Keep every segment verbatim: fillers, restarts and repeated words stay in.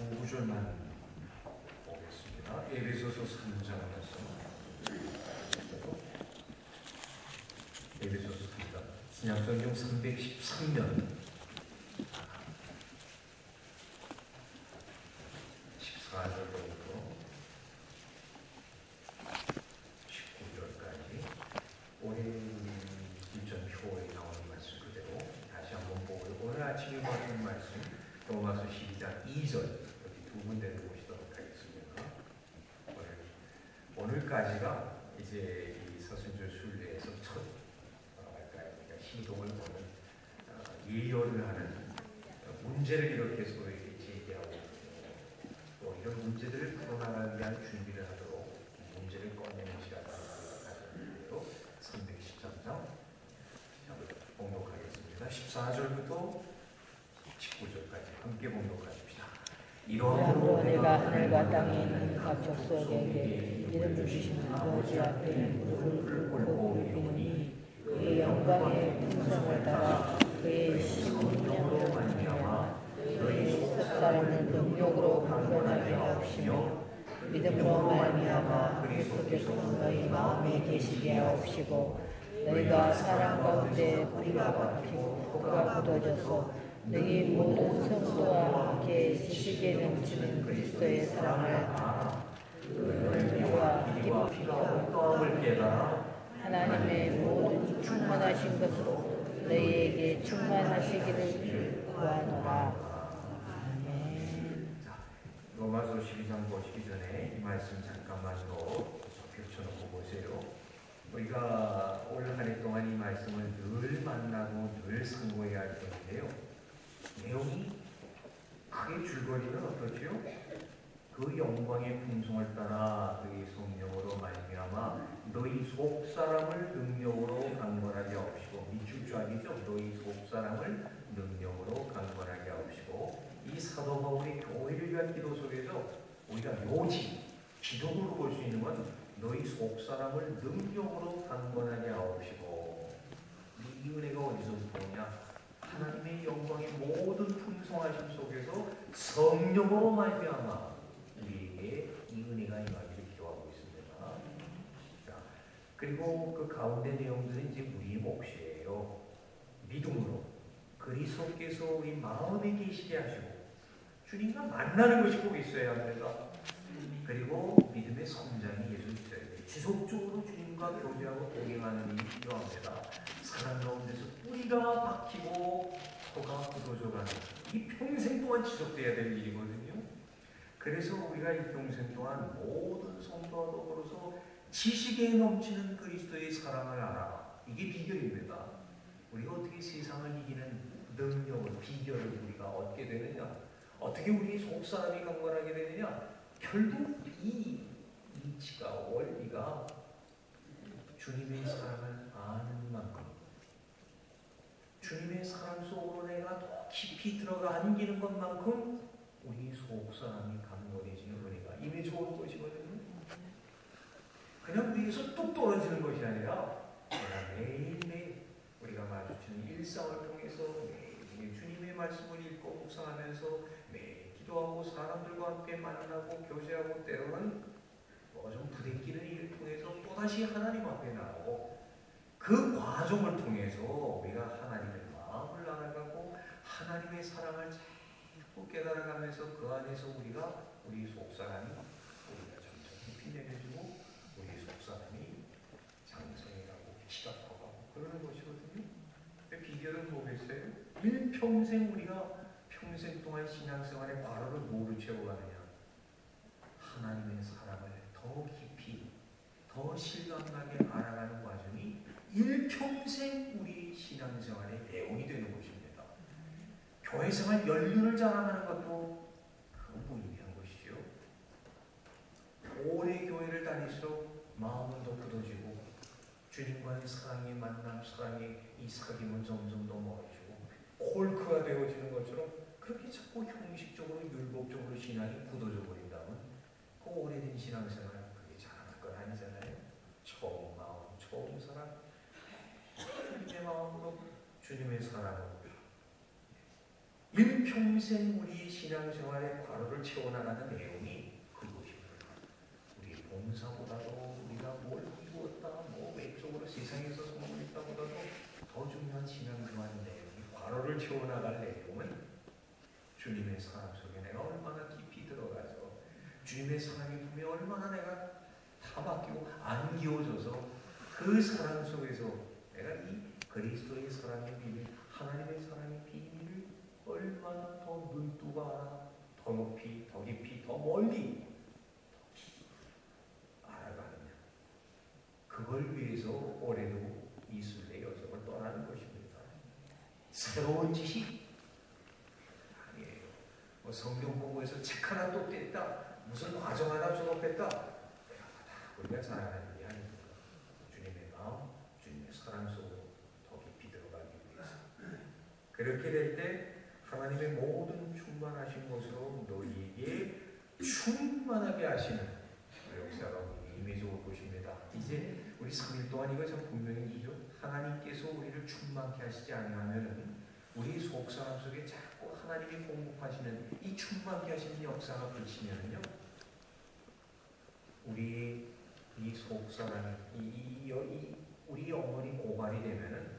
두 구절만 보겠습니다. 에베소서 삼 장 말씀. 에베소서 삼 장. 신약성경 삼백십삼 년 십사 절부터 십구 절까지 올해 일전표에 나오는 말씀 그대로 다시 한번 보고 오늘 아침에 봤던 말씀 로마서 십이 장 이 절 여기 두 군데를 보시도록 하겠습니다. 오늘, 오늘까지가 이제 이 서순절 순례에서 첫 뭐랄까요, 그러니까 시동을 거는 어, 예열을 하는 문제를 이렇게 서로에게 제기하고 또 이런 문제들을 풀어나가기 위한 준비를 하도록 문제를 꺼내는 시간을 가지고 삼백십삼 장 봉독하겠습니다. 십사 절부터 십구 절까지 함께 봉독하십시다. 이러므로 내가 하늘과 땅에 있는 각 족속에게 이름을 주신 아버지 앞에 무릎을 꿇고 비노니 그의 영광의 풍성을 따라 그의 신령으로 말미암아 그의 사람을 능력으로 강건하게 하옵시며 믿음으로 말미암아 그리스도께서 너희 마음에 계시게 하옵시고 너희가 사랑 가운데 뿌리가 박히고 뿌리가 굳어져서 너희 모든 성도와 함께 지식에 넘치는 그리스도의 사랑을 알아 너희와 깊이 떡을 깨달아 하나님의 모든 충만하신 것으로 너희에게 충만하시기를 구하노라. 아멘. 로마서 십이 장 보시기 전에 이 말씀 잠깐만요 펼쳐놓고 보세요. 우리가 올 한 해 동안 이 말씀을 늘 만나고 늘 상고해야 할 텐데요. 내용이 크게 줄거리는 어떻지요? 그 영광의 풍성을 따라 그의 성령으로 말미암아 너희 속사람을 능력으로 강건하게 하옵시고 밑줄 쫙이죠. 너희 속사람을 능력으로 강건하게 하옵시고 이 사도 바울의 교회를 위한 기도 속에서 우리가 묘지 기독으로 볼 수 있는 건 너희 속사람을 능력으로 강건하게 하옵시고 이 은혜가 어디서 오냐? 하나님의 영광의 모든 풍성하심 속에서 성령으로 말미암아 우리에게 이 은혜가 임하기를 기도하고 있습니다. 자, 그리고 그 가운데 내용들은 이제 우리의 몫이에요. 믿음으로 그리스도께서 우리 마음에 계시게 하시고 주님과 만나는 것이 꼭 있어야 합니다. 그리고 믿음의 성장이 계속 있어야 돼요. 지속적으로 주님과 교제하고 동행하는 일이 필요합니다. 사랑 가운데서 뿌리가 박히고 토가 굳어져가는 이 평생 동안 지속돼야 될 일이거든요. 그래서 우리가 이 평생 동안 모든 성도와 더불어서 지식에 넘치는 그리스도의 사랑을 알아. 이게 비결입니다. 우리가 어떻게 세상을 이기는 능력을, 비결을 우리가 얻게 되느냐? 어떻게 우리 속사람이 강건하게 되느냐? 결국 이 이치가 원리가 주님의 사랑을 아는 만큼 주님의 사랑 속으로 내가 더 깊이 들어가 안기는 것만큼 우리 속사람이 강건해지는 은혜가 임해 좋은 것이거든요. 그냥 위에서 뚝 떨어지는 것이 아니라 매일매일 우리가 마주치는 일상을 통해서 매일 주님의 말씀을 읽고 묵상하면서 매일 기도하고 사람들과 함께 만나고 교제하고 때로는 뭐 좀 부대끼는 일을 통해서 또다시 하나님 앞에 나오고 그 과정을 통해서 우리가 하나님의 마음을 알아가고 하나님의 사랑을 자꾸 깨달아가면서 그 안에서 우리가 우리 속사람이 우리가 점점 깊이 내려지고 우리 속사람이 장성해가고 키가 커가고 그러는 것이거든요. 비결은 뭐겠어요? 일평생 우리가 평생 동안 신앙생활의 과로를 뭐로 채워가느냐? 하나님의 사랑을 더 깊이 더 실감나게 알아가는 과정이 일평생 우리 신앙생활의 내용이 되는 것입니다. 교회생활 연륜을 자랑하는 것도 그 무의미한 것이죠. 오래 교회를 다닐수록 마음은 더 굳어지고 주님과의 사랑의 만남, 사랑의 이 사귐은 점점 더 멀어지고 콜크가 되어지는 것처럼 그렇게 자꾸 형식적으로 율법적으로 신앙이 굳어져 버린다면 그 오래된 신앙생활 그게 자랑할 건 아니잖아요. 처음 마음, 처음 사랑 주님의 마음으로 주님의 사랑으로 일평생 우리 신앙생활의 과로를 채워나가는 내용이 그것입니다. 우리 봉사보다도 우리가 뭘 이루었다, 뭐 외적으로 세상에서 성공을 했다보다도 더 중요한 신앙생활의 내용이 과로를 채워나갈 내용은 주님의 사랑 속에 내가 얼마나 깊이 들어가서 주님의 사랑의 품에 얼마나 내가 다 맡기고 안기워져서 그 사랑 속에서 내가 이 그리스도의 사랑의 비밀, 하나님의 사랑의 비밀을 얼마나 더 눈뜨고 알아, 더 높이, 더 깊이, 더 멀리 알아가느냐. 그걸 위해서 올해도 이순례 여정을 떠나는 것입니다. 새로운 지식 아니에요. 뭐 성경 공부에서 책 하나 또 뗐다, 무슨 과정 하나 졸업했다, 우리가 자랑하는 게 아닙니다. 주님의 마음, 주님의 사랑 속으로 더 깊이 들어가기 위해서. 그렇게 될 때 하나님의 모든 충만하신 것으로 너희에게 충만하게 하시는 역사가 우리에게 임해져 올 것입니다. 이제 우리 삼 일 동안 이거 참 분명히 주죠. 하나님께서 우리를 충만케 하시지 아니하면 우리 속사람 속에 자꾸 하나님이 공급하시는 이 충만케 하시는 역사가 그치면요, 우리 이 속사람이 이, 이, 이, 우리 영혼이 고갈이 되면은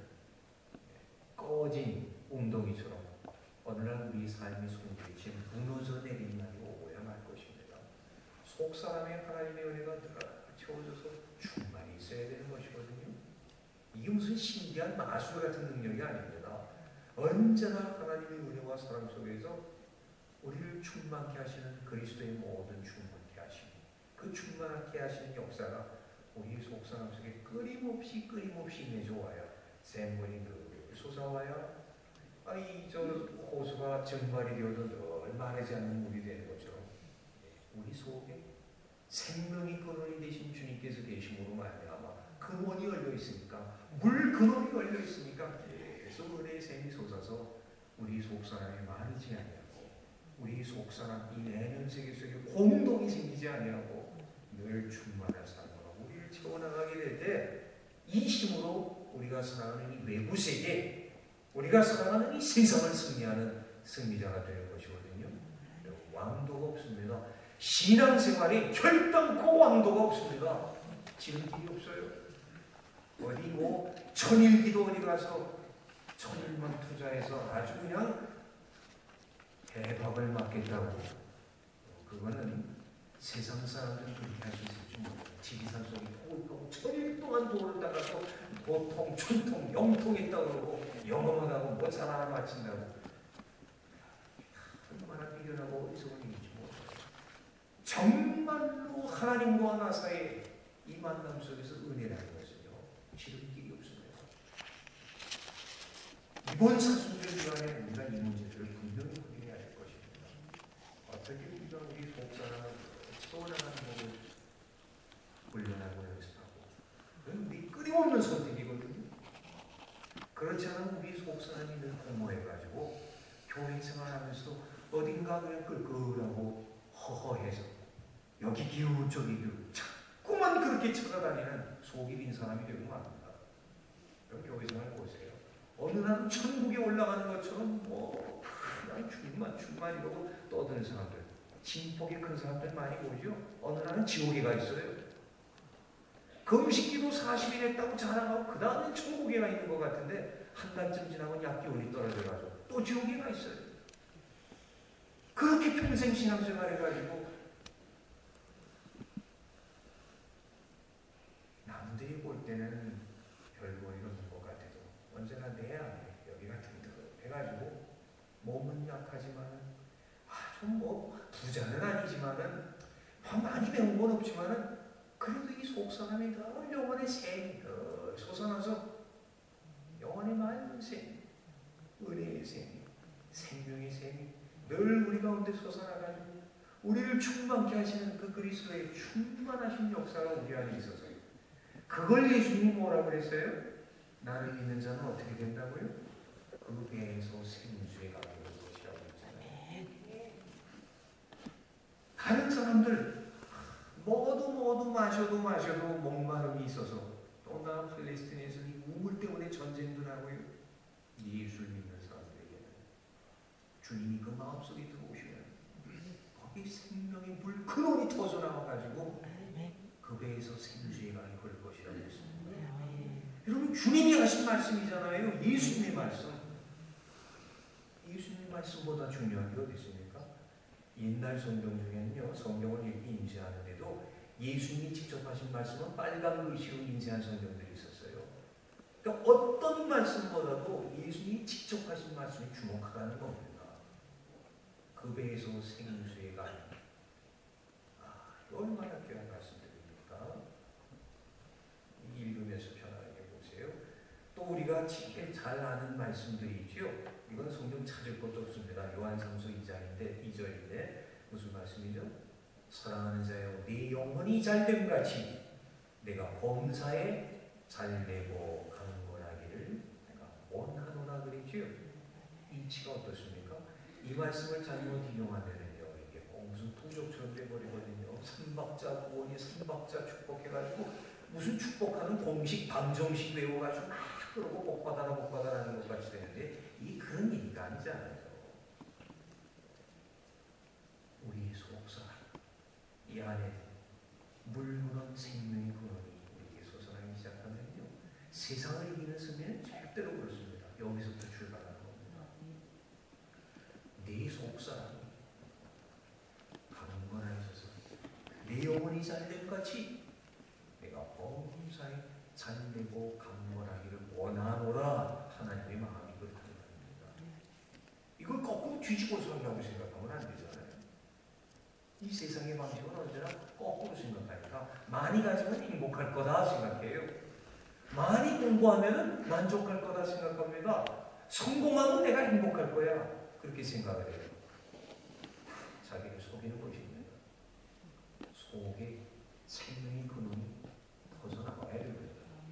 꺼진 웅덩이처럼 어느 날 우리 삶이 손들이지 무너져 내리는 날이 오고야 말 것입니다. 속사람의 하나님의 은혜가 늘 채워져서 충만히 있어야 되는 것이거든요. 이게 무슨 신기한 마술 같은 능력이 아닙니다. 언제나 하나님의 은혜와 사랑 속에서 우리를 충만케 하시는 그리스도의 모든 충만케 하심, 그 충만하게 하시는 역사가 우리 속사람 속에 끊임없이 끊임없이 임해져 와요. 샘물이 늘 솟아와요. 아이 저 호수가 증발이 되어도 늘 마르지 않는 물이 되는 것처럼 우리 속에 생명이 근원이 되신 주님께서 계심으로 말미암아 근원이 열려 있으니까, 물 근원이 열려 있으니까 계속 은혜의 샘이 솟아서 우리 속사람이 마르지 아니하고 우리 속사람 이 내면 세계 속에 공동이 생기지 아니하고 늘 충만한 삶으로 우리를 채워나가게 될 때 이 힘으로 우리가 사랑하는 이 외부 세계, 우리가 사랑하는 이 세상을 승리하는 승리자가 되는 것이거든요. 왕도가 없습니다. 신앙생활이 결단코 왕도가 없습니다. 지름길이 없어요. 어디 뭐 천일기도 어디 가서 천일만 투자해서 아주 그냥 대박을 맞겠다고, 그거는 세상 사람들은 그렇게 할 수 있을지 모르겠어요. 지리산 속에 통을 떠고 천일 동안 돌을 닦아서 보통, 천통, 영통했다고 그러고 영어만 뭐 잘 하나 마친다고. 얼마나 미련하고 어리석은 일인지 모르겠어요. 정말로 하나님과 나 사이에 이 만남 속에서 은혜라는 것은요, 지름길이 없습니다. 이번 사순절 기간에 우리가 이 문제를 분명히 확인해야 될 것입니다. 어떻게 우리가 우리 속사람을 채워나가는 법을 훈련하고 연습하고, 우리 끊임없는 선택이거든요. 그렇지 않으면 우리 속사람이 늘 공모해가지고 교회 생활하면서 어딘가 그냥 끌끌하고 허허해서 여기 기우 저기 기우 자꾸만 그렇게 찾아다니는 속이 빈 사람이 되고 맙니다. 그럼 교회 생활 보세요. 어느 날은 천국에 올라가는 것처럼 뭐 그냥 충만 충만 이러고 떠드는 사람들, 진폭이 큰 사람들 많이 보죠. 어느 날은 지옥에 가 있어요. 금식기도 사십 일 했다고 자랑하고 그 다음에 천국에 가 있는 것 같은데 한 달쯤 지나면 약기운이 떨어져가지고 또 지옥에 가 있어요. 그렇게 평생 신앙생활 해가지고 남들이 볼 때는 별볼일 없는 것 같아도 언제나 내 안에 여기가 든든해가지고 몸은 약하지만은 아, 좀 뭐 부자는 아니지만은 많이 배운 건 없지만은 그래도 이 속사람이 늘 영혼의 샘이 늘 솟아나서 영혼의 맑은 샘, 은혜의 샘, 생명의 샘이 늘 우리 가운데 솟아나가지고 우리를 충만케 하시는 그 그리스도의 충만하신 역사가 우리 안에 있어서요. 그걸 예수님이 뭐라고 그랬어요? 나를 믿는 자는 어떻게 된다고요? 그 배에서 생수에 가는 것이라고 했잖아요. 다른 사람들 모두 모두 마셔도 마셔도 목마름이 있어서 또나 팔레스타인에서 이 우물 때문에 전쟁도 나고요. 예수를 믿는 사람들에게는 주님이 그 마음속에 들어오시면 거기 생명의 물 근원이 터져나와가지고 그 배에서 생수의 강이 흐를 것이라고 했습니다. 여러분 주님이 하신 말씀이잖아요. 예수님의 말씀. 예수님의 말씀보다 중요한 게 어디 있습니까? 옛날 성경 중에는요. 성경을 이렇게 인쇄하는데도 예수님이 직접 하신 말씀은 빨간 글씨로 인쇄한 성경들이 있었어요. 그러니까 어떤 말씀보다도 예수님이 직접 하신 말씀에 주목하라는 겁니다. 그 배에서 생수의 강. 아, 얼마나 귀한 말씀들입니까? 읽으면서 편안하게 보세요. 또 우리가 제일 잘 아는 말씀들이 있죠. 이건 성경 찾을 것도 없습니다. 요한삼서 이 장인데 이 절인데 무슨 말씀이죠? 사랑하는 자여 네 영혼이 잘됨 같이 내가 범사에 잘되고 강건하기를 내가 원하노라 그랬지요. 이치가 어떻습니까? 이 말씀을 잘못 인용하면은요 이게 꼭 무슨 통족처럼 돼버리거든요. 삼박자 구원이 삼박자 축복해가지고 무슨 축복하는 공식 방정식 외워가지고 막 그러고 복받아라 복받아라는 것 같이 되는데 이 그런 얘기가 아니잖아요. 우리의 속사람 이 안에 물흐르는 생명의 근원이 우리에게 솟아나기 시작하면요 세상을 이기는 승리는 절대로 그렇습니다. 여기서부터 출발하는 겁니다. 내 속사람이 강건하게 있어서 내 영혼이 잘됨같이 내가 범사에 잘되고 강건하기를 원하노라. 하나님의 마음이 그렇다는 겁니다. 이걸 거꾸로 뒤집어서 한다고 생각하면 안 되잖아요. 이 세상의 방식은 언제나 거꾸로 생각하니까 많이 가지면 행복할 거다 생각해요. 많이 공부하면 만족할 거다 생각합니다. 성공하면 내가 행복할 거야 그렇게 생각을 해요. 자기를 속이는 것입니다. 속에 생명의 근원이 터져나와야 됩니다.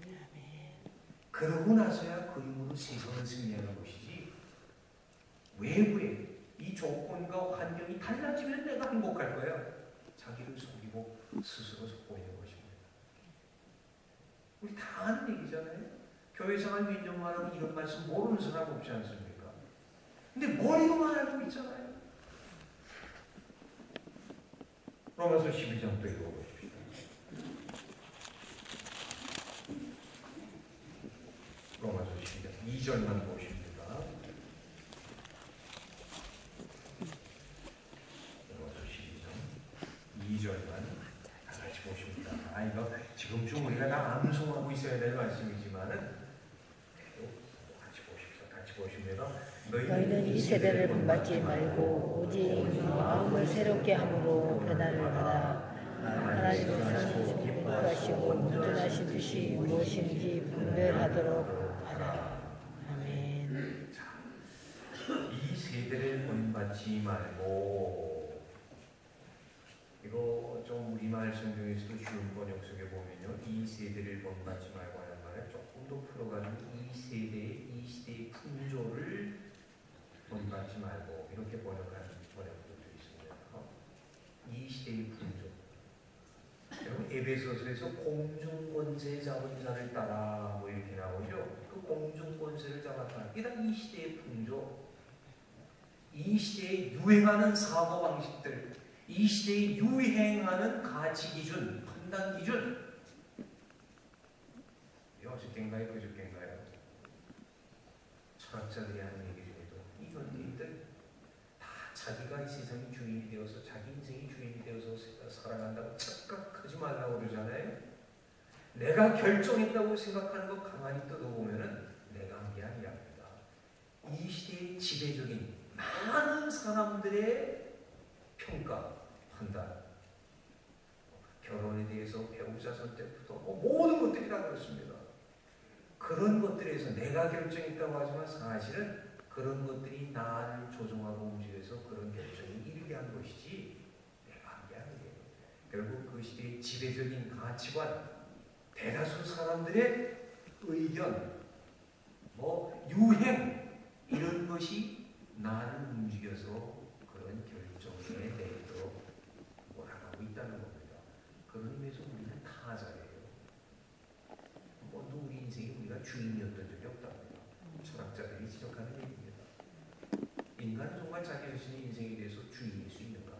그러고 나서야 그 힘으로 세상을 승리하는 것이지 외부에 이 조건과 환경이 달라지면 내가 행복할 거야. 자기를 속이고 스스로 속고 있는 것입니다. 우리 다 아는 얘기잖아요. 교회 생활 몇 년만 하고 이런 말씀 모르는 사람 없지 않습니까? 근데 머리로만 알고 있잖아요. 로마서 십이 장 또 읽어보십시오. 로마서 십이 장 이 절만 보십니다. 로마서 십이 장 이 절만 다 같이 보십니다. 아, 이거 지금쯤 우리가 다 암송하고 있어야 될 말씀이지만은 같이 보십시오. 같이 보시면 너희는 이 세대를 본받지 말고 오직 마음을 새롭게 함으로 변화를 받아 하나님께서 공부하시고 온전하신 뜻이 무엇인지 분별하도록 하라. 아멘. 이 세대를 본받지 말고, 이거 좀 우리말 성경에서도 쉬운 번역 속에 보면요, 이 세대를 본받지 말고 하는 말을 조금 더 풀어가지고 이 세대의 이 시대의 풍조를 본받지 말고 이렇게 번역하는 번역들도 있습니다. 이 시대의 풍조. 여러분 에베소서에서 공중권세 잡은 자를 따라 뭐 이렇게 나오죠. 그 공중권세를 잡았다. 이게 다 이 시대의 풍조, 이 시대에 유행하는 사고방식들, 이 시대에 유행하는 가치기준, 판단기준. 어저께인가요? 그저께인가요? 철학자들이 하는 얘기 중에도 이 현대인들 다 자기가 이 세상의 주인이 되어서 자기 인생의 주인이 되어서 살아간다고 착각하지 말라고 그러잖아요. 내가 결정했다고 생각하는 거 가만히 뜯어보면은 내가 한 게 아니랍니다. 이 시대의 지배적인 많은 사람들의 평가, 판단, 결혼에 대해서 배우자 선택부터 뭐 모든 것들이 다 그렇습니다. 그런 것들에서 내가 결정했다고 하지만 사실은 그런 것들이 나를 조종하고 움직여서 그런 결정이 이르게 한 것이지 내가 한 게 아니에요. 결국 그 시대의 지배적인 가치관, 대다수 사람들의 의견, 뭐 유행 이런 것이 나를 움직여서 그런 결정에 내도록 몰아가고 있다는 겁니다. 그런 의미에서 우리는 타자예요. 모두 우리 인생에 주인이었던 적이 없답니다. 철학자들이 지적하는 얘기입니다. 인간은 정말 정말 자기 자신의 인생에 대해서 주인일 수 있는가?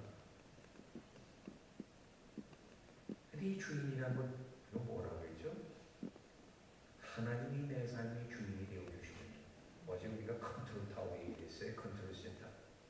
근데 이 주인이란 건 이거 뭐라고 했죠? 하나님이 내 삶의 주인이 되어 주시는. 어제 우리가 컨트롤 타워 얘기했어요. 컨트롤 센터.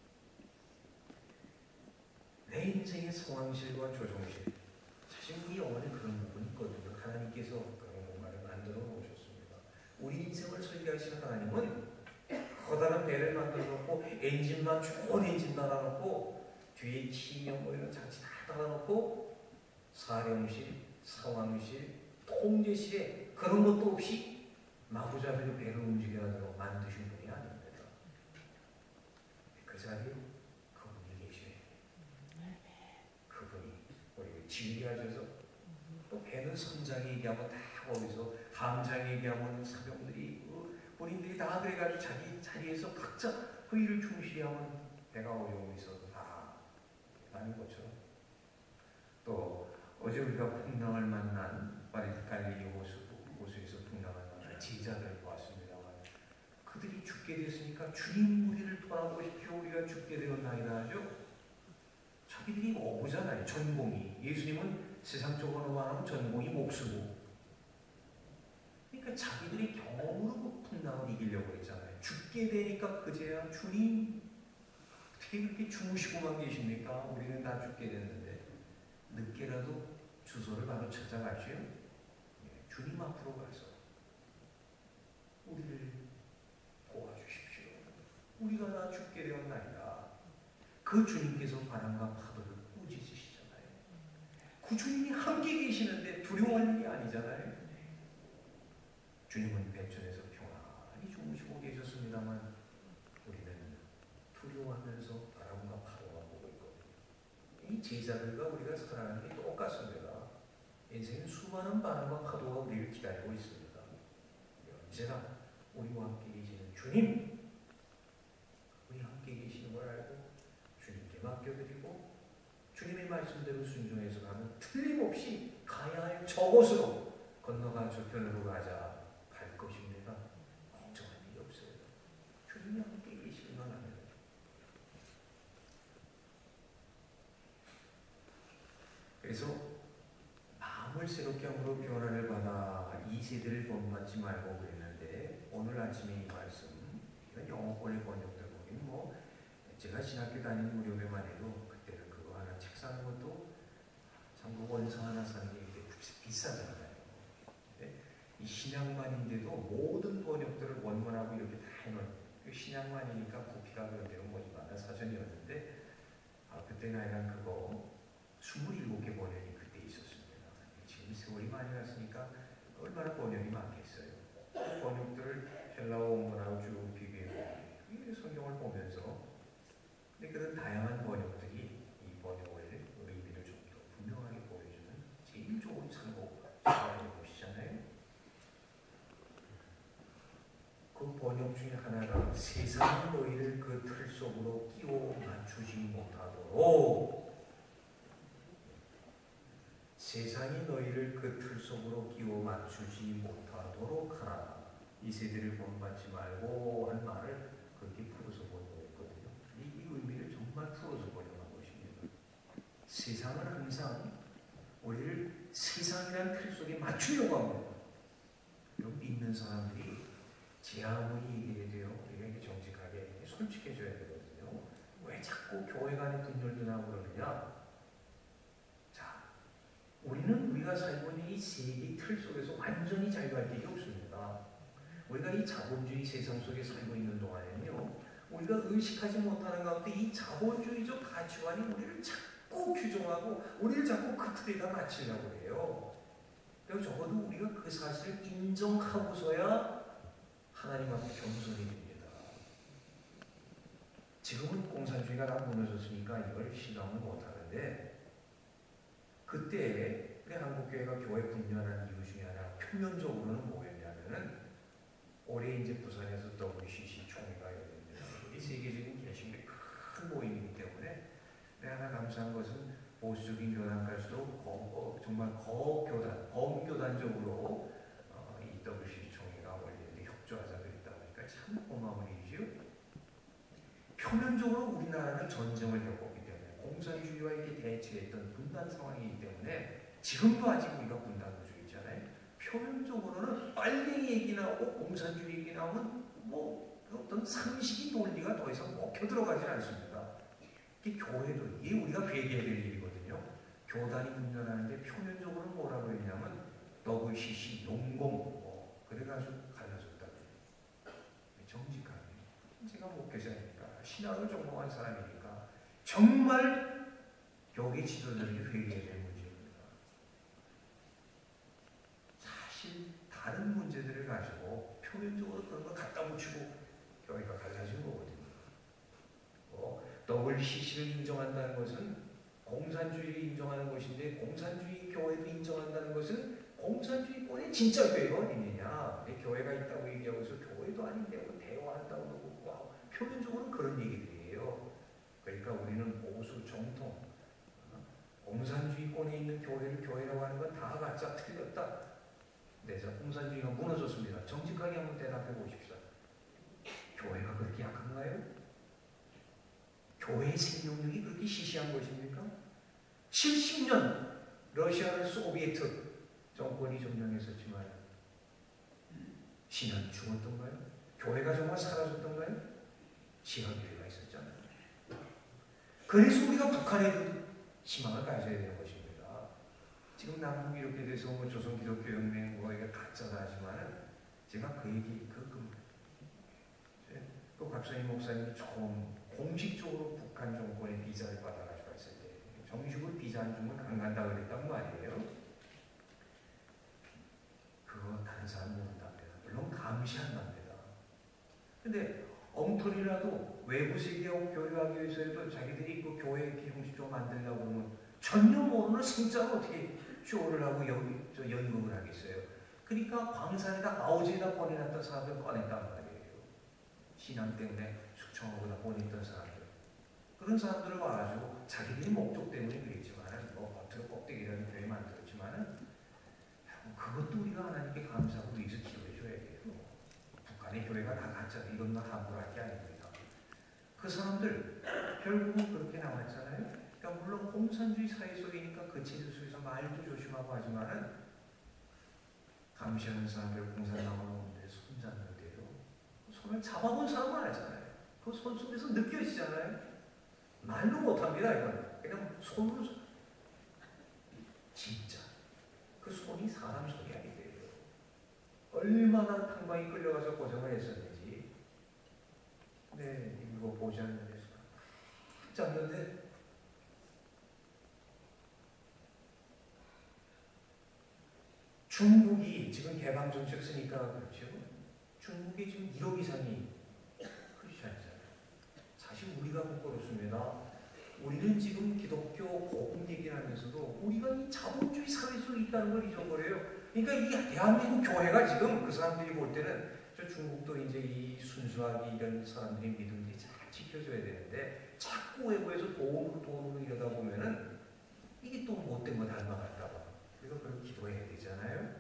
내 인생의 상황실과 조정실. 사실 우리 영혼에 그런 부분이 있거든요. 하나님께서 그런 공간을 만들어 놓으셨습니다. 우리 인생을 설계하시는 하나님은 커다란 배를 만들어 놓고 엔진만 좋은 엔진 달아놓고 뒤에 키며 뭐 이런 장치 다 달아놓고 사령실, 상황실, 통제실에 그런 것도 없이 마구잡이로 배를 움직여하도록 만드신 분이 아닙니다. 그 자리에 그분이 계셔야 돼요. 그분이 우리를 지휘하셔서 또 배는 선장이 얘기하면 다 거기서 함장이 얘기하면 사병들이 본인들이 다 그래가지고 자기 자리에서 각자 그 일을 충실히 하면 배가 어려움이 있어도 다 아닌 것처럼 또 어제 우리가 풍랑을 만난 갈릴리 호수, 호수에서 풍랑을 만난 제자들을 보았습니다만 그들이 죽게 됐으니까 주님 우리를 돌아보십시오. 우리가 죽게 되었나이다 하죠. 자기들이 오잖아요. 전공이. 예수님은 세상적으로 말하면 전공이 목수고 그러니까 자기들이 경험으로 풍랑을 이기려고 했잖아요. 죽게 되니까 그제야 주님 어떻게 그렇게 주무시고만 계십니까? 우리는 다 죽게 됐는데 늦게라도 주소를 바로 찾아가죠. 예, 주님 앞으로 가서 우리를 도와주십시오. 우리가 다 죽게 되었나이다. 그 주님께서 바람과 파도를 꾸짖으시잖아요. 그 주님이 함께 계시는데 두려워할 일이 아니잖아요. 주님은 배천에서 평안히 주무시고 계셨습니다만 우리는 두려워하면서 바람과 파도가 보고 있거든요. 이 제자들과 우리가 살아가는 게 똑같습니다. 인생은 수많은 바람과 파도가 우리를 기다리고 있습니다. 언제나 우리와 함께 계시는 주님, 우리 함께 계시는 걸 알고 주님께 맡겨드리고 주님의 말씀대로 순종해서 가면 틀림없이 가야 할 저곳으로 건너가 저편으로 가자 갈 것입니다. 걱정할 일이 없어요. 주님이 함께 계시기만 하면. 그래서 마음을 새롭게 함으로 변화를 받아 이 세대를 본받지 말고 그랬는데 오늘 아침에 이 말씀 이건 영어권의 번역들 보면 뭐 제가 신학교 다니는 무렵에만 해도 그때는 그거 하나 책 사는 것도 참 그 원서 하나 사는 게 이렇게 비싸잖아요. 이 신약만인데도 모든 번역들을 원문하고 이렇게 다 해놓은 신약만이니까 부피가 그런 대로 뭐지만 사전이었는데 아, 그때 나이랑 그거 스물일곱 개 번역이 그때 있었습니다. 지금 세월이 많이 갔으니까 얼마나 번역이 많겠어요. 그 번역들을 헬라어 원문하고 쭉 비교해보고 성경을 보면서 근데 그런 다양한 번역들이 이 번역을 의미를 좀 더 분명하게 보여주는 제일 좋은 참고가 되는 것이잖아요. 그 번역 중에 하나가 세상이 너희를 그 틀 속으로 끼워 맞추지 못하도록 세상이 너희를 그 틀 속으로 끼워 맞추지 못하도록 하라. 이 세대를 본받지 말고 한 말을 그렇게 풀어서 번역했거든요. 이, 이 의미를 정말 풀어서 번역한 것입니다. 세상은 항상 우리를 세상이라는 틀 속에 맞추려고 합니다. 그럼 믿는 사람들이 제 아무리 얘기해야 돼요. 우리가 이렇게 정직하게 솔직해져야 되거든요. 왜 자꾸 교회 간에 분열도 나고 그러느냐? 자, 우리는 우리가 살고 있는 이 세계 틀 속에서 완전히 자유할 길이 없습니다. 우리가 이 자본주의 세상 속에 살고 있는 동안에는요, 우리가 의식하지 못하는 가운데 이 자본주의적 가치관이 우리를 자꾸 규정하고 우리를 자꾸 그 틀에다 맞추려고 해요. 그래서 적어도 우리가 그 사실을 인정하고서야 하나님 앞에 겸손이 됩니다. 지금은 공산주의가 다 무너졌으니까 이걸 실감을 못하는데 그때 우리 한국교회가 교회 분열한 이유 중에 하나 표면적으로는 뭐였냐면은 올해 이제 부산에서 더블유씨씨 총회가 열렸는데 이 세계적인 개신교의 큰 모임이기 때문에 하나 감사한 것은 보수적인 교단까지도 거, 어, 정말 거교단, 범교단적으로 어, 이 더블유씨씨 총회가 열렸는데 협조하자 그랬다 보니까 참 고마운 일이죠. 표면적으로 우리나라는 전쟁을 겪었기 때문에 공산주의와 이렇게 대치했던 분단 상황이기 때문에 지금도 아직 우리가 분단 구조에 있잖아요. 표면적으로는 빨갱이 얘기 나오고 공산주의 얘기 나오면 뭐 어떤 상식이 논리가 더 이상 먹혀 들어가지 않습니다. 이게 교회도 이게 우리가 회개해야 될 일이거든요. 교단이 분열하는데 표면적으로는 뭐라고 했냐면 더블씨씨 용공 뭐 그래가지고 갈라졌다고. 정직하게 제가 목회자니까 신앙을 전공한 사람이니까 정말 교계 지도자들이 회개해야 될 문제입니다. 사실 다른 문제들을 가지고 표면적으로 그런 걸 갖다 붙이고 교회가 갈라진 거거든요. 뭐 더블씨씨를 인정한다는 것은 공산주의를 인정하는 것인데 공산주의 교회도 인정한다는 것은 공산주의권의 진짜 교회가 어디냐? 교회가 있다고 얘기하고 있어 교회도 아닌데 대화한다고 그러고 와, 표면적으로는 그런 얘기들이에요. 그러니까 우리는 보수 정통 공산주의권에 있는 교회를 교회라고 하는 건 다 가짜 틀렸다. 네, 자 공산주의가 무너졌습니다. 정직하게 한번 대답해 보십시오. 교회가 그렇게 약한가요? 교회의 생명력이 그렇게 시시한 것입니까? 칠십 년 러시아는 소비에트 정권이 점령했었지만 신앙이 죽었던가요? 교회가 정말 사라졌던가요? 지하교회가 있었잖아요. 그래서 우리가 북한에도 희망을 가져야 되는 것입니다. 지금 남북이 이렇게 돼서 뭐 조선기독교연맹 뭐 이게 가짜다 하지만 제가 그 얘기 그, 그, 그 박선희 목사님이 처음 공식적으로 북한 정권의 비자를 받아가지고 갔을 때 정식으로 비자 안 주면 안 간다고 그랬단 말이에요. 그거 다른 사람 모른답니다. 물론 감시한답니다. 근데 엉터리라도 외부 세계하고 교류하기 위해서도 자기들이 그 교회 형식적으로 만들려고 하면 전혀 모르는 생자로 어떻게 쇼를 하고 여기 저 연극을 하겠어요. 그러니까 광산에다 아우지에다 보내놨던 사람들 꺼냈단 말이에요. 신앙 때문에 숙청하거나 보냈던 사람들. 그런 사람들을 와가지고 자기들의 목적 때문에 그랬지만은 뭐 겉으로 껍데기라는 교회 만들었지만은 그것도 우리가 하나님께 감사하고 위해서 기도해 줘야 돼요. 북한의 교회가 다 가짜 이런 말 함부로 할 게 아닙니다. 그 사람들 결국은 그렇게 나왔잖아요. 그러니까 물론 공산주의 사회 속이니까 그 체제 속에서 말도 조심하고 하지만은 감시하는 사람들 공산당을 오는데 손 잡는데요. 손을 잡아본 사람은 알잖아요. 그 손 속에서 느껴지잖아요. 말로 못합니다. 이건 그냥 손으로 진짜 그 손이 사람 손이 아니에요. 얼마나 탄광이 끌려가서 고생을 했었는지. 네, 이거 보지 않는 데서 잡는데 중국이 지금 개방 정책 쓰니까 그렇죠. 중국이 지금 일억 이상이 크리스찬이잖아요. 사실 우리가 부끄럽습니다. 우리는 지금 기독교 복음 얘기를 하면서도 우리가 이 자본주의 사회 속에 있다는 걸 잊어버려요. 그러니까 이 대한민국 교회가 지금 그 사람들이 볼 때는 저 중국도 이제 이 순수하게 이런 사람들이 믿음들이 잘 지켜줘야 되는데 자꾸 외부에서 돈으로 돈으로 이러다 보면은 이게 또 못된 거 닮아갈까 봐. 그래서 그걸 기도해야 되잖아요.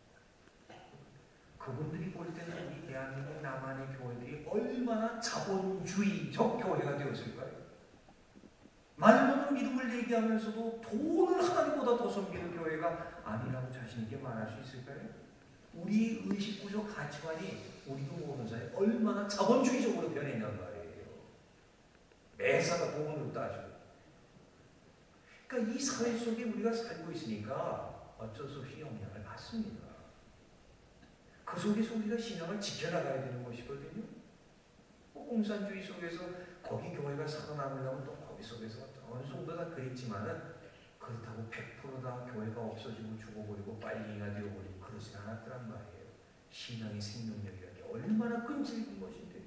그분들이 볼 때는 이 대한민국 남한의 교회들이 얼마나 자본주의적 교회가 되었을까요? 말로는 믿음을 얘기하면서도 돈을 하나님보다 더 섬기는 교회가 아니라고 자신있게 말할 수 있을까요? 우리 의식구조 가치관이 우리도 모르는 사이에 얼마나 자본주의적으로 변했냔 말이에요. 매사가 돈으로 따지고. 그러니까 이 사회 속에 우리가 살고 있으니까 어쩔 수 없이 영향을 받습니다. 그 속에서 우리가 신앙을 지켜나가야 되는 것이거든요. 공산주의 속에서 거기 교회가 살아남으려면 또 거기 속에서 어느 정도 다 그랬지만은 그렇다고 백 퍼센트 다 교회가 없어지고 죽어버리고 빨갱이가 되어버리고 그러진 않았더란 말이에요. 신앙의 생명력이라는 게 얼마나 끈질긴 것인데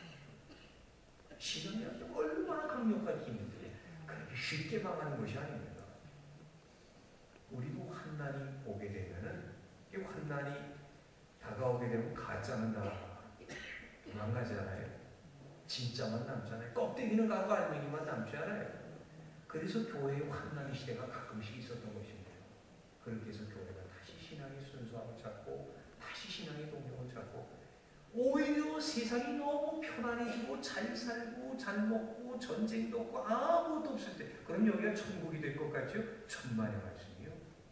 신앙이라는 게 얼마나 강력한 힘인데 그렇게 쉽게 망하는 것이 아닙니다. 우리도 환난이 오게 되면은 이 환난이 다가오게 되면 가짜는 다 도망가잖아요. 진짜만 남잖아요. 껍데기는 가고 알맹이만 남지 않아요. 그래서 교회의 환난의 시대가 가끔씩 있었던 것입니다. 그렇게 해서 교회가 다시 신앙의 순수함을 찾고 다시 신앙의 동력을 찾고 오히려 세상이 너무 편안해지고 잘 살고 잘 먹고 전쟁도 없고 아무것도 없을 때 그럼 여기가 천국이 될 것 같죠? 천만의 말씀이요.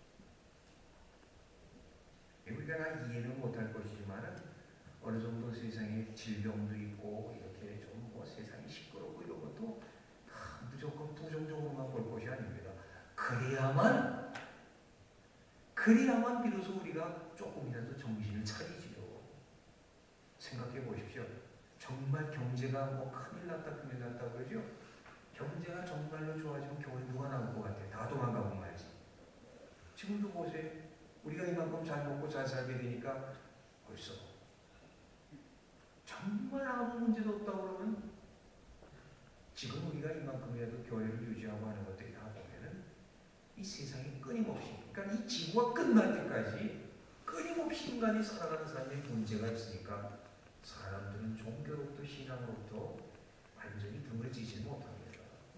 우리가 다 이해는 못할 것이지만 어느 정도 세상에 질병도 있고 이렇게 좀 뭐 세상이 시끄럽고 이런 것도 다 무조건 부정적으로만 볼 것이 아닙니다. 그래야만 그래야만 비로소 우리가 조금이라도 정신을 차리지요. 생각해 보십시오. 정말 경제가 뭐 큰일 났다 큰일 났다 그러죠. 경제가 정말로 좋아지면 교회 누가 나올 것 같아요? 다 도망가고 말지. 지금도 보세요. 우리가 이만큼 잘 먹고 잘 살게 되니까 벌써 정말 아무 문제도 없다 그러면 지금 우리가 이만큼이라도 교회를 유지하고 하는 것들이 다 보면은 이 세상이 끊임없이, 그러니까 이 지구가 끝날 때까지 끊임없이 인간이 살아가는 삶에 문제가 있으니까 사람들은 종교로부터 신앙으로부터 완전히 등을 지지 못합니다.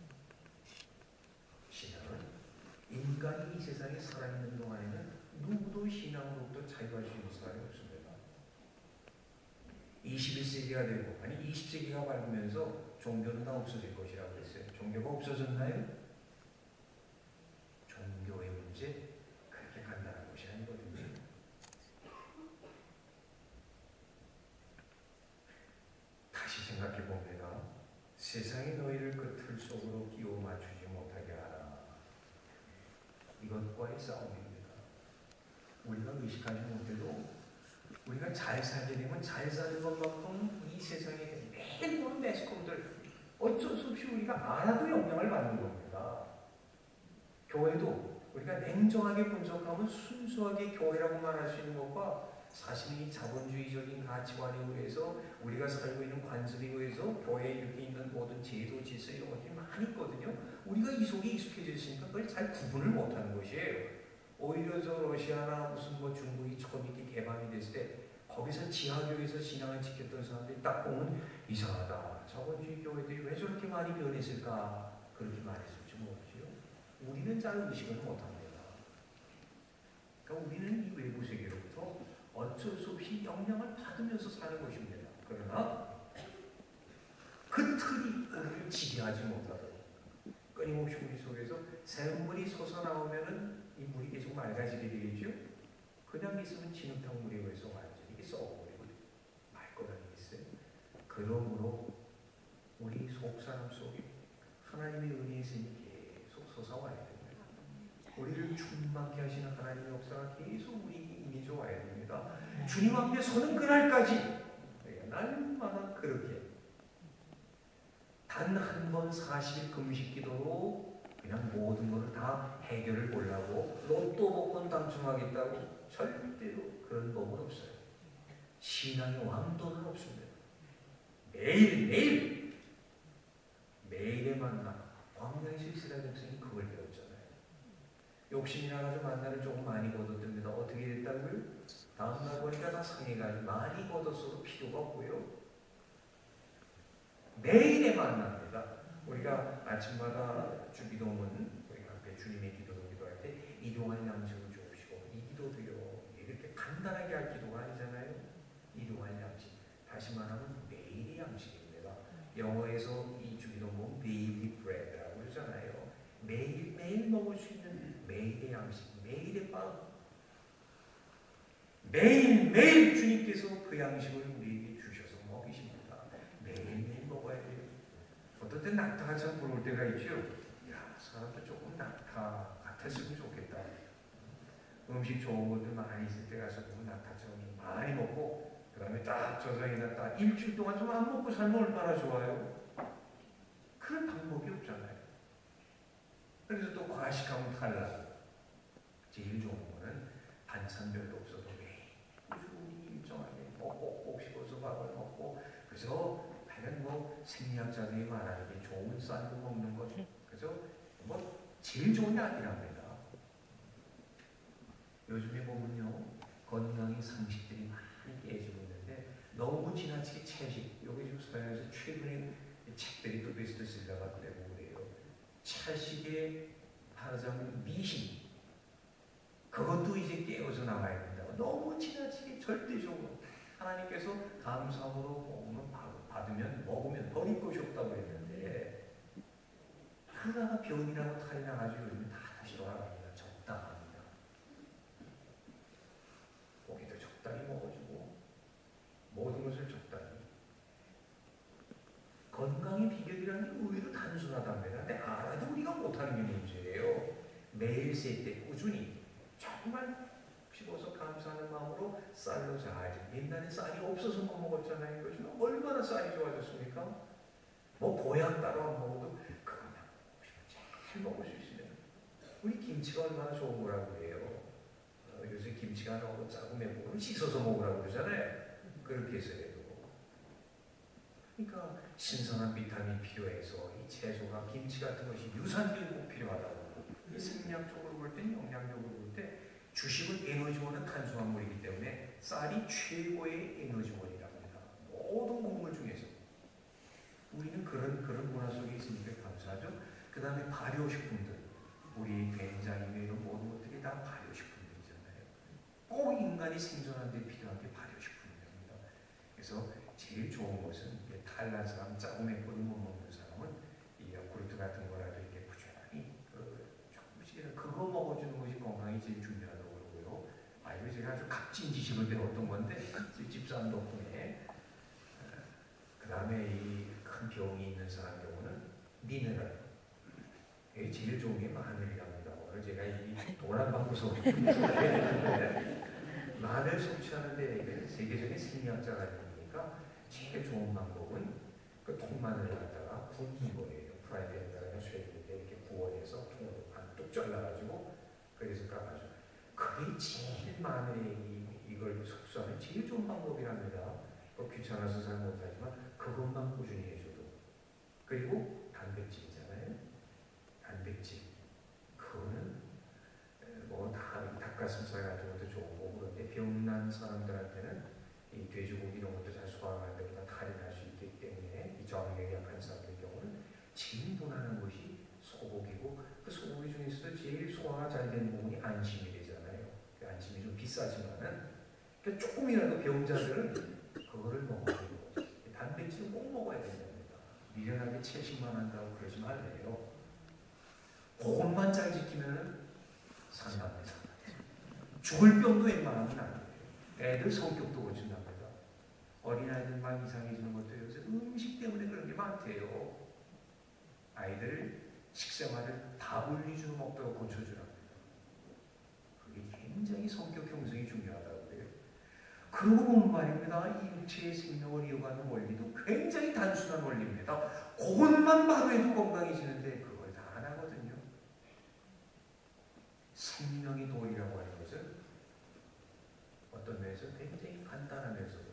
신앙은 인간이 이 세상에 살아있는 동안에는 누구도 신앙으로부터 자유할 수 있는 사람이 없습니다. 이십일 세기가 되고 아니 이십 세기가 밝으면서 종교는 다 없어질 것이라고 그랬어요. 종교가 없어졌나요? 종교의 문제 그렇게 간단한 것이 아니거든요. 다시 생각해 봅니다. 세상이 너희를 그 틀 속으로 끼워 맞추지 못하게 하라. 이것과의 싸움입니다. 우리가 의식하지 못해도 우리가 잘 살게 되면 잘 사는 것만큼 이 세상에 매일 보는 매스컴들 어쩔 수 없이 우리가 알아도 영향을 받는 겁니다. 교회도 우리가 냉정하게 분석하면 순수하게 교회라고 말할 수 있는 것과 사실 이 자본주의적인 가치관에 의해서 우리가 살고 있는 관습에 의해서 교회에 이렇게 있는 모든 제도, 질서 이런 것들이 많이 있거든요. 우리가 이 속에 익숙해져 있으니까 그걸 잘 구분을 못하는 것이에요. 오히려 저 러시아나 무슨 뭐 중국이 처음 이렇게 개방이 됐을 때 거기서 지하교에서 신앙을 지켰던 사람들이 딱 보면 이상하다. 자본주의 교회들이 왜 저렇게 많이 변했을까? 그렇게 말했을지 모르지요. 우리는 잘 의식을 못합니다. 그러니까 우리는 이 외부 세계로부터 어쩔 수 없이 영향을 받으면서 사는 것입니다. 그러나 그 틀이 우리를 지배하지 못하도록 끊임없이 우리 속에서 샘물이 솟아나오면은 이 물이 계속 맑아지게 되겠죠. 그냥 있으면 진흙탕 물에 의해서 완전히 썩어버리고 말 것 아니겠어요? 그러므로 우리 속사람 속에 하나님의 은혜의 샘이 계속 솟아와야 됩니다. 우리를 충만케 하시는 하나님의 역사가 계속 우리에게 임해져 와야 됩니다. 주님 앞에 서는 그날까지 날마다 그렇게 단 한 번 사십 일 금식 기도로 그냥 모든 것을 다 해결을 보려고 로또 복권 당첨하겠다고 절대로 그런 법은 없어요. 신앙의 왕도는 없습니다. 매일매일 매일의 만나. 광야에서 이스라엘 백성이 그걸 배웠잖아요. 욕심이 나가지고 만나를 조금 많이 거뒀답니다. 어떻게 됐다고요? 다음날 보니까 다 상해가지고 많이 거뒀어도 필요가 없고요. 매일의 만납니다. 우리가 아침마다 주기도문 우리 앞에 주님의 기도를 기도할 때 일용할 양식을 주시고 이 기도도요 이렇게 간단하게 할 기도가 아니잖아요. 일용할 양식 다시 말하면 매일의 양식입니다. 영어에서 이 주기도문 daily bread라고 그러잖아요. 매일 매일 먹을 수 있는 매일의 양식, 매일의 빵. 매일 매일 주님께서 그 양식을 우리에게 주셔서 먹이십니다. 매일 매일 먹어야 돼요. 어떤 때 낙타가 참 부러울 때가 있죠. 야, 사람도 조금 낙타 같았으면 좋겠다. 음식 좋은 것들 많이 있을 때 가서 보면 낙타처럼 많이 먹고 그 다음에 딱 저장해놨다 딱 일주일 동안 좀 안 먹고 살면 얼마나 좋아요. 그런 방법이 없잖아요. 그래서 또 과식하면 탈락. 제일 좋은 거는 반찬 별로 없어도 매일 꾸준히 일정하게 먹고 꼭 씹어서 밥을 먹고 그래서 하여간 뭐 생리학자들이 말하는 게 좋은 쌀로 먹는 것 그래서 뭐 제일 좋은 약이랍니다. 요즘에 보면요 건강의 상식들이 많이 깨지고 있는데 너무 지나치게 채식 여기 지금 서양에서 최근에 책들이 또 베스트셀러가 되고 그래요. 채식에 말하자면 미신 그것도 이제 깨어서 나와야 된다고 너무 지나치게 절대적으로 하나님께서 감사함으로 먹으면 받으면 먹으면 버릴 것이 없다고 했는데 그러다가 병이 나고 탈이 나가지고 요즘 다 다시 돌아갑니다. 적당합니다. 고기도 적당히 먹어주고 모든 것을 적당히. 건강의 비결이라는 게 의외로 단순하답니다. 근데 알아도 우리가 못하는 게 문제예요. 매일 셀 때 꾸준히 정말 씹어서 감사하는 마음으로 쌀로 잘. 옛날에 쌀이 없어서 못 먹었잖아요. 요즘 얼마나 쌀이 좋아졌습니까? 뭐 보약 따로 안 먹어도 그거만 잘 먹을 수 있으면. 우리 김치가 얼마나 좋은 거라고 그래요. 어, 요새 김치가 너무 짜고 맵고 씻어서 먹으라고 그러잖아요. 그렇게 해서 해도. 그러니까 신선한 비타민 필요해서 이 채소가 김치 같은 것이 유산균 꼭 필요하다고. 이 생리학적으로 볼 때는 영양적으로 볼 때 주식은 에너지원은 탄수화물이기 때문에 쌀이 최고의 에너지원이라고 합니다. 모든 곡물 중에서. 우리는 그런 그런 문화 속에 있으니까 감사하죠. 그 다음에 발효식품들. 우리 된장이나 이런 모든 것들이 다 발효식품들이잖아요. 꼭 인간이 생존하는 데 필요한 게 발효식품입니다. 그래서 제일 좋은 것은 탈난 사람, 짜고 맵고도 못 먹는 사람은 이 야쿠르트 같은 거라도 이렇게 부지런히 그 조금씩 그거 먹어주는 것이 건강이 제일 중요하다고 그러고요. 아 이거 제가 아주 값진 지식을 배웠던 건데 집사람 덕분에. 그 다음에 이 큰 병이 있는 사람 경우는 미네랄. 이게 제일 좋은 게 마늘이랍니다. 오늘 제가 이 도란방구 소리했는데 마늘 섭취하는데 세계적인 생리학자가 있으니까 제일 좋은 방법은 그 통마늘을 갖다가 굽는 거예요. 프라이팬에다가 쇠고기에 이렇게 구워내서 통으로 반뚝 잘라가지고 그래서 까가지고 그게 제일 마늘에 이, 이걸 섭취하는 제일 좋은 방법이랍니다. 뭐 귀찮아서 잘 못하지만 그것만 꾸준히 해줘도. 그리고 단백질이잖아요. 단백질. 그거는 뭐 다 닭가슴살 같은 것도 좋은 거고 그런데 병난 사람들한테는 이 돼지고기 이런 것도 잘 소화하는 데보다 탈이 날 수 있기 때문에 이 저항력이 약한 사람들 경우는 제일 원하는 것이 소고기고 그 소고기 중에서도 제일 소화가 잘 되는 부분이 안심이 되잖아요. 그 안심이 좀 비싸지만은 그러니까 조금이라도 병자들은 그거를 먹어야 되는 거죠. 단백질은 꼭 먹어야 된답니다. 미련하게 채식만 한다고 그러지 말래요. 그것만 잘 지키면은 산답니다. 죽을 병도 웬만하면 안 돼요. 애들 성격도 고친답니다. 어린아이들만 이상해지는 것도 요새 음식 때문에 그런 게 많대요. 아이들 식생활을 다 분리주로 먹도록 고쳐주랍니다. 그게 굉장히 성격 형성이 중요하다고 그래요. 그러고 보면 말입니다. 이 육체의 생명을 이어가는 원리도 굉장히 단순한 원리입니다. 그것만 바로 해도 건강해지는데 그걸 다 안 하거든요. 생명의 도리라고 하는 것은 어떤 면에서 굉장히 간단하면서도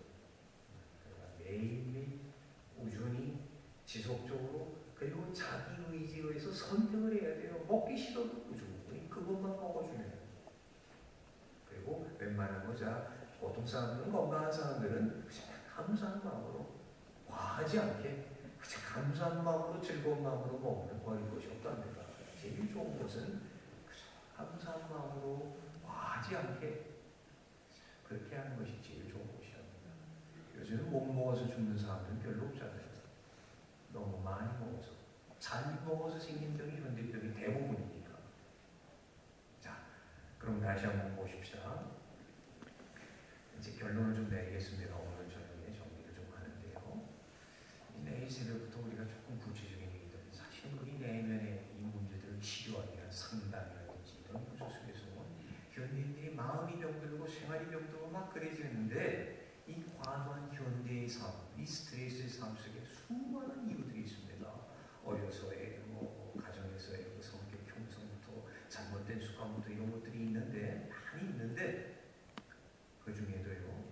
매일매일 꾸준히 지속적으로 그리고 자기 의지에 의해서 선택을 해야 돼요. 먹기 싫어도 꾸준히 그것만 먹어주면. 그리고 웬만한 거자 보통 사람들은 건강한 사람들은 감사한 마음으로 과하지 않게 감사한 마음으로 즐거운 마음으로 먹으면 버릴 것이 없답니다. 제일 좋은 것은 감사한 마음으로 과하지 않게 그렇게 하는 것이 제일 좋은 것이랍니다. 요즘은 못 먹어서 죽는 사람들은 별로 없잖아요. 너무 많이 먹어서. 잘 먹어서 생긴 병이 현대병이 대부분이니까. 자, 그럼 다시 한번 보십시다. 이제 결론을 좀 내리겠습니다. 오늘 저녁에 정리를 좀 하는데요. 내일 새벽부터 우리가 조금 구체적인 얘기들, 사실 우리 내면의 이 문제들을 치료하기 위한 상담이라든지 이런 구조 속에서 현대인들이 마음이 병들고 생활이 병들고 막 그래지는데 이 과도한 현대의 삶, 이 스트레스의 삶 속에 수많은 이유들이 있습니다. 어려서의 뭐 가정에서의 그 성격 형성부터 잘못된 습관부터 이런 것들이 있는데 많이 있는데 그 중에도요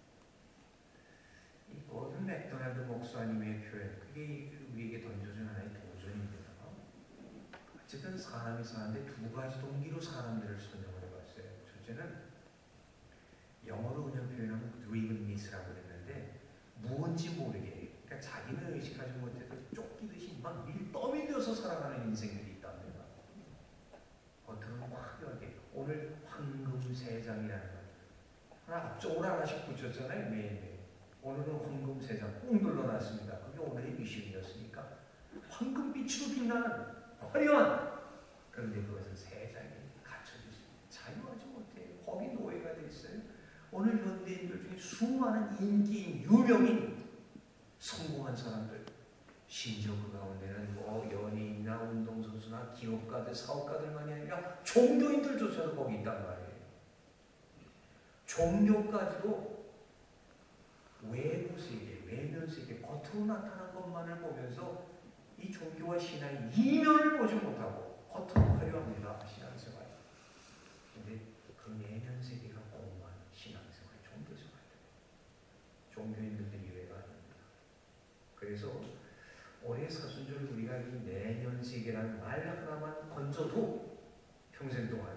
이 고든 맥도날드 목사님의 표현 그게 우리에게 던져준 하나의 도전입니다. 어쨌든 사람이 사는데 두 가지 동기로 사람들을 설명을 해봤어요. 첫째는 영어로 그냥 표현하면 driven miss라고 했는데 무언지 모르게 그러니까 자기는 의식하지 못해도 쫓기듯이 막 밀 떠밀려서 살아가는 인생들이 있답니다. 겉으로는 화려하게 오늘 황금세장이라는 거 하나 앞쪽으로 하나씩 붙였잖아요. 매일매일 오늘은 황금 세 장 꾹 눌러놨습니다. 그게 오늘의 미션이었으니까 황금빛으로 빛나는 화려한, 그런데 그것은 세 장이 갇혀져 있습니다. 자유하지 못해요. 거기 노예가 돼 있어요. 오늘 현대인들 중에 수많은 인기인, 유명인, 성공한 사람들, 심지어 그 가운데는 뭐 연예인이나 운동선수나 기업가들, 사업가들만이 아니라 종교인들조차도 거기 있단 말이에요. 종교까지도 외부 세계, 외면 세계, 겉으로 나타난 것만을 보면서 이 종교와 신앙의 이면을 보지 못하고 겉으로 화려합니다. 신앙생활. 근데 그 내면 세계가 공허한 신앙생활, 종교생활. 종교인들도 이해가 아닙니다. 그래서 올해 사순절 우리가 이 내면 세계라는 말 하나만 건져도 평생 동안에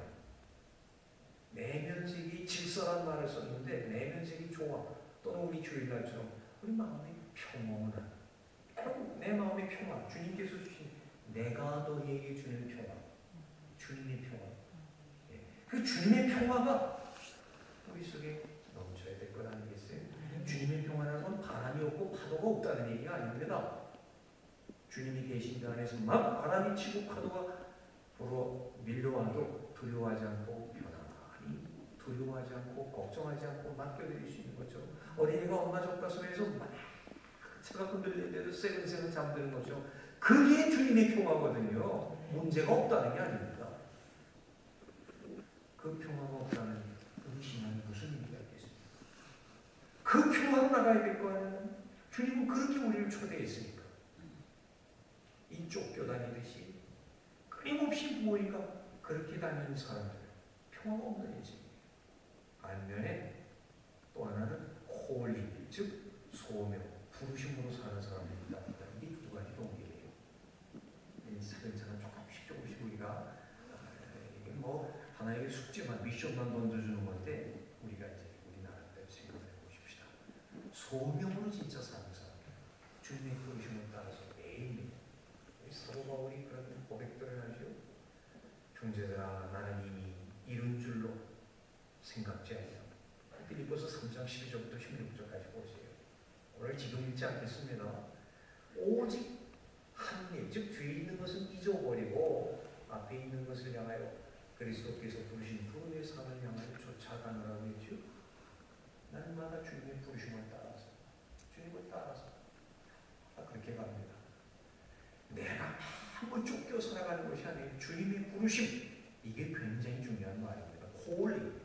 내면 세계 질서란 말을 썼는데 내면 세계 조화, 또는 우리 주일날처럼 우리 마음의 평온한, 내 마음의 평화, 주님께서 주신 내가 너희에게 주는 평화, 주님의 평화. 예. 그 주님의 평화가 우리 속에 넘쳐야 될 것 아니겠어요? 주님의 평화라는 건 바람이 없고 파도가 없다는 얘기가 아닙니다. 주님이 계신 그 안에서 막 바람이 치고 파도가 불어 밀려와도 두려워하지 않고 편안히, 두려워하지 않고 걱정하지 않고 맡겨드릴 수 있는 거죠. 어린이가 엄마 젖가슴에서 막 차가 흔들리는데도 새근새근 잠드는 거죠. 그게 주님의 평화거든요. 문제가 없다는 게 아닙니다. 그 평화가 없다는 그 신앙이 무슨 의미가 있겠습니까? 그 평화로 나가야 될 거 아니에요. 주님은 그렇게 우리를 초대했으니까. 이 쫓겨다니듯이 끊임없이 무엇인가 그렇게 다니는 사람들, 평화가 없는 인생. 반면에 또 하나는 콜링, 즉 소명, 부르심으로 사는 사람들입니다. 이게 두 가지 동기예요. 차근차근 조금씩 조금씩 우리가 이게 뭐 하나의 숙제만, 미션만 던져주는 건데 우리가 이제 우리나라대로 생각해 보십시다. 소명으로 진짜 사는 사람, 주님의 부르심을 따라서 매일매일 사도 바울이 그런 고백들을 하죠. 형제들아, 나는 이미 이룬 줄로 생각지 않냐. 빌립보서 삼 장 십이 절부터 십육 절까지 보세요. 오늘 지금 읽지 않겠습니다. 오직 한 일, 즉 뒤에 있는 것은 잊어버리고 앞에 있는 것을 향하여 그리스도께서 부르신 부름의 산을 향하여 쫓아가느라고 했죠. 날마다 주님의 부르심을 따라서, 주님을 따라서 그렇게 갑니다. 내가 한번 쫓겨 살아가는 것이 아니에요. 주님의 부르심, 이게 굉장히 중요한 말입니다. 콜링,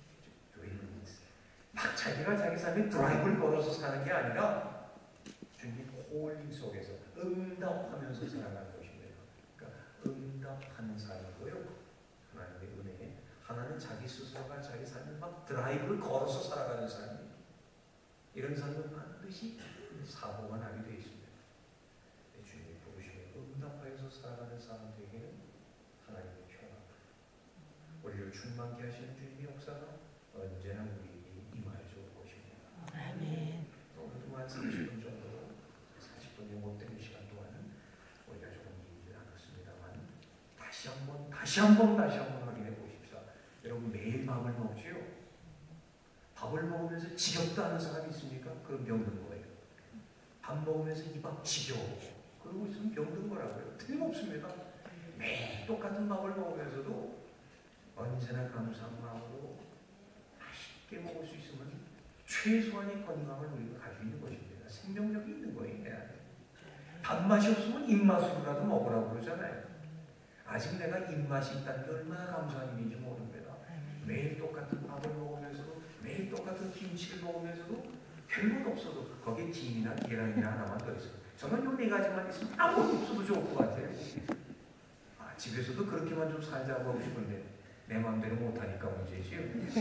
막 자기가 자기 삶에 드라이브를 걸어서 사는 게 아니라 주님의 콜링 속에서 응답하면서 살아가는 것입니다. 그러니까 응답하는 삶이고요. 하나님의 은혜, 하나는 자기 스스로가 자기 삶을 막 드라이브를 걸어서 살아가는 삶이에요. 이런 삶은 반드시 사고가 나게 되어 있습니다. 주님의 부르심에 응답하여서 살아가는 사람들에게는 하나님의 평화, 우리를 충만케 하시는 주님의 역사가 언제나 우리에게 임하여 줄 것입니다. 아멘. 오늘도 한 삼십 분 정도, 사십 분이 못 되는 시간 동안은 우리가 조금 얘기를 나눴습니다만 다시 한번, 다시 한번, 다시 한번 확인해 보십시다. 여러분 매일 밥을 먹지요? 밥을 먹으면서 지겹다 하는 사람이 있습니까? 그럼 병든 거예요. 밥 먹으면서 이 밥 지겨워. 그러고 있으면 병든 거라고요. 틀림없습니다. 매일 똑같은 밥을 먹으면서도 언제나 감사한 마음으로 맛있게 먹을 수 있으면 최소한의 건강을 우리가 가지고 있는 것입니다. 생명력이 있는 거예요. 밥맛이 없으면 입맛으로라도 먹으라고 그러잖아요. 아직 내가 입맛이 있다는 게 얼마나 감사한 일인지 모릅니다. 매일 똑같은 밥을 먹으면서도, 매일 똑같은 김치를 먹으면서도 별것 없어도 거기에 김이나 계란이나 하나만 더 있어요. 저는 요 네 가지만 있으면 아무것도 없어도 좋을 것 같아요. 아, 집에서도 그렇게만 좀 살자고 하고 싶은데 내 마음대로 못하니까 문제지요.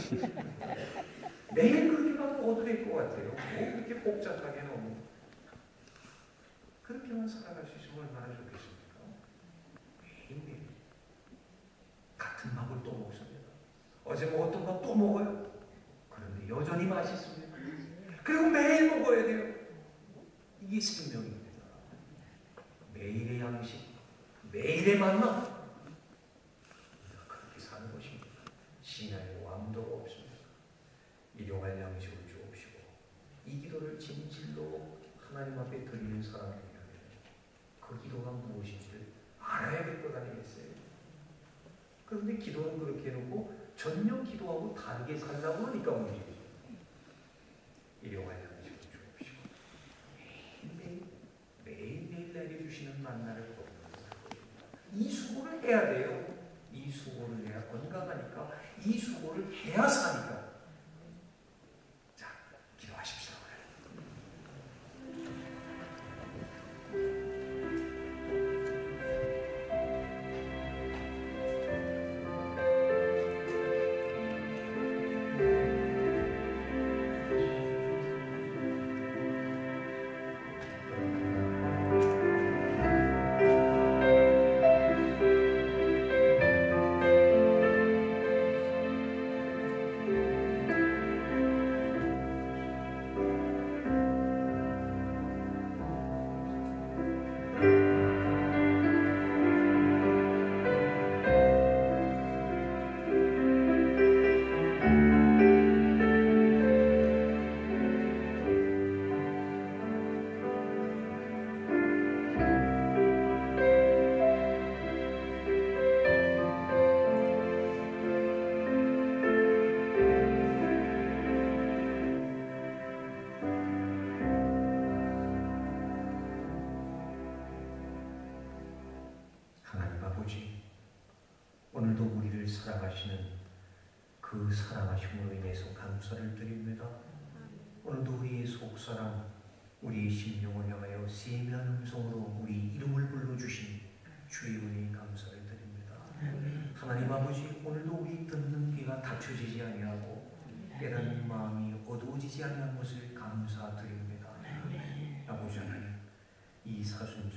매일 그렇게만 먹어도 될 것 같아요. 뭐 그렇게 복잡하게 너무. 그렇게만 살아갈 수 있으면 얼마나 좋겠습니까? 매일매일 같은 밥을 또 먹습니다. 어제 먹었던 밥 또 먹어요. 그런데 여전히 맛있습니다. 그리고 매일 먹어야 돼요. 이게 생명입니다. 매일의 양식, 매일의 만남, 그렇게 사는 것입니다. 신앙의 왕도가 없습니다. 일용할 양식을 주옵시고 이 기도를 진 하나님 앞에 드리는 사랑이라면 그 기도가 무엇인지를 알아야 될 것 아니겠어요? 그런데 기도는 그렇게 해놓고 전혀 기도하고 다르게 살라고 하니까 문제죠. 일용할 양식을 주옵시고 매일매일 매일매일 내려주시는 만나를 먹으면서 이 수고를 해야 돼요. 이 수고를 해야 건강하니까, 이 수고를 해야 사니까. 자, 기도하십시오. 오늘도 우리를 사랑하시는 그 사랑하심으로 인해서 감사를 드립니다. 오늘도 우리의 속사랑, 우리의 심령을 향하여 세미한 음성으로 우리 이름을 불러주신 주의 은혜에 감사를 드립니다. 하나님 아버지, 오늘도 우리 듣는 귀가 닫혀지지 아니하고 깨닫는 마음이 어두워지지 아니한 것을 감사드립니다. 아버지 하나님, 이 사순절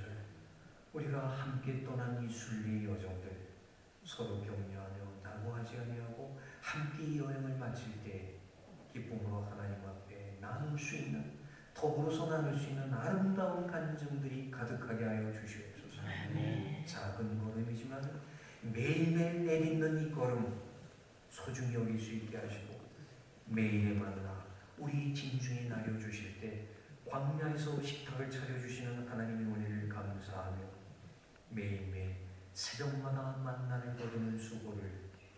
우리가 함께 떠난 이 순례의 여정들 서로 격려하며 낙오하지 아니하고 함께 이 여행을 마칠 때 기쁨으로 하나님 앞에 나눌 수 있는, 더불어서 나눌 수 있는 아름다운 감정들이 가득하게 하여 주시옵소서. 네. 작은 걸음이지만 매일매일 내딛는 이 걸음 소중히 여길 수 있게 하시고, 매일의 만나 우리 진중에 나려주실 때 광야에서 식탁을 차려주시는 하나님의 은혜를 감사하며 매일매일 새벽마다 만나를 거두는 수고를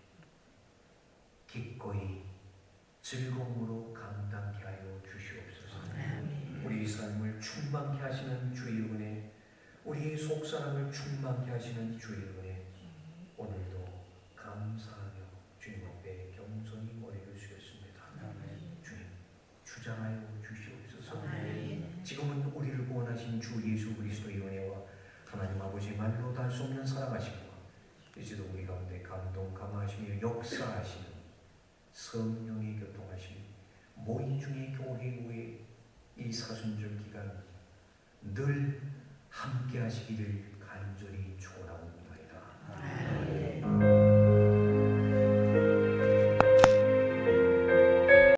기꺼이 즐거움으로 감당케 하여 주시옵소서. 우리 삶을 충만케 하시는 주의 은혜, 우리의 속사람을 충만케 하시는 주의 은혜, 오늘도 감사하며 주님 앞에 겸손히 머리를 숙였습니다. 주님, 주장하여 주시옵소서. 지금은 우리를 구원하신 주 예수 그리스도의 은혜와 하나님 아버지 말로 달 수 없는 사랑하심과 이제도 우리 가운데 감동 감화하시며 역사하시는 성령의 교통하심, 모인 중의 교회 후에 이 사순절 기간 늘 함께 하시기를 간절히 축원합니다.